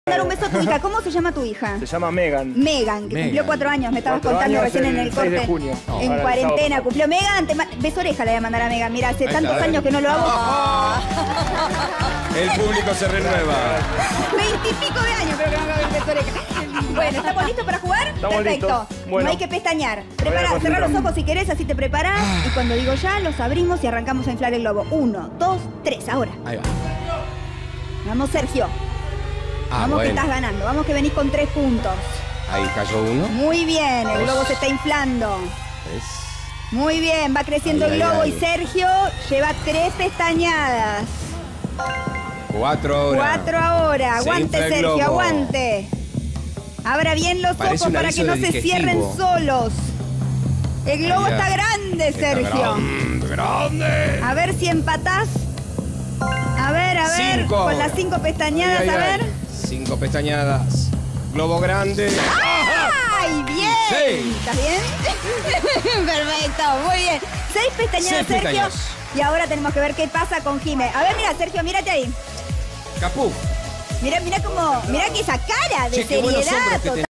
Dar un beso a tu hija. ¿Cómo se llama tu hija? Se llama Megan. Megan, que cumplió 4 años, me estabas contando recién en el 6 de corte. junio. En Ahora, cuarentena el cumplió. Megan, beso oreja le voy a mandar a Megan. Mira, hace tantos años que no lo hago. El público se renueva. 20 y pico de años creo que no me hago el beso oreja. Bueno, ¿estamos listos para jugar? Estamos Perfecto. listos. Bueno. No hay que pestañear. Voy a Cerrá los concentrarme. ojos si querés, así te preparás. Y cuando digo ya, los abrimos y arrancamos a inflar el globo. 1, 2, 3, ahora. Ahí va. Vamos, Sergio. Ah, Vamos que bueno. estás ganando. Vamos que venís con 3 puntos. Ahí cayó uno. Muy bien, el globo se está inflando. Es- Muy bien, va creciendo Ay, el ay, globo ay. y Sergio lleva 3 pestañadas. 4 ahora. 4 ahora. Se Aguante, infla el Sergio, globo. aguante. Abra bien los Parece ojos un para aviso que no de se digestivo. cierren solos. El globo Mira. está grande, Está Sergio. grande. A ver si empatás. A ver, 5. con las 5 pestañadas, Ay, ay, a ver. ay. 5 pestañadas. Globo grande. ¡Ay, bien! Sí. ¿Estás bien? Perfecto, muy bien. 6 pestañadas, 6 Sergio. pestañas. Y ahora tenemos que ver qué pasa con Jime. A ver, mira, Sergio, mírate ahí. Capú. Mira que esa cara de Che, qué buenos seriedad hombros que total.